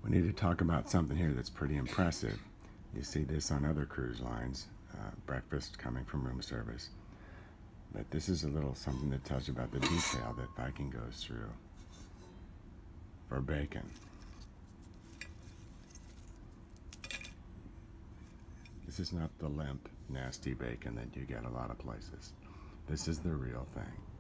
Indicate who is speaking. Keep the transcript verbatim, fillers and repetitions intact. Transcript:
Speaker 1: We need to talk about something here that's pretty impressive. You see this on other cruise lines, uh, breakfast coming from room service. But this is a little something that tells you about the detail that Viking goes through for bacon. This is not the limp, nasty bacon that you get a lot of places. This is the real thing.